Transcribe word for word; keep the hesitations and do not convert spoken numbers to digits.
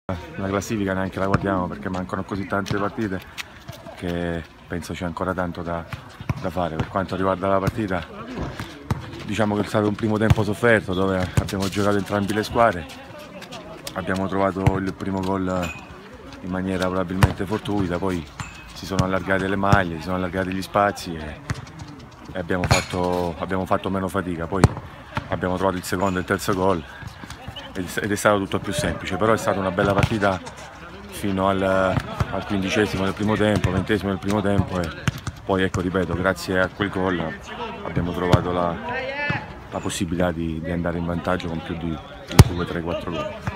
La classifica neanche la guardiamo perché mancano così tante partite che penso c'è ancora tanto da, da fare. Per quanto riguarda la partita, diciamo che è stato un primo tempo sofferto dove abbiamo giocato entrambi le squadre, abbiamo trovato il primo gol in maniera probabilmente fortuita, poi si sono allargate le maglie, si sono allargati gli spazi e, e abbiamo, fatto, abbiamo fatto meno fatica. Poi abbiamo trovato il secondo e il terzo gol ed è stato tutto più semplice, però è stata una bella partita fino al, al quindicesimo del primo tempo, ventesimo del primo tempo e poi ecco, ripeto, grazie a quel gol abbiamo trovato la, la possibilità di, di andare in vantaggio con più di due, tre, quattro gol.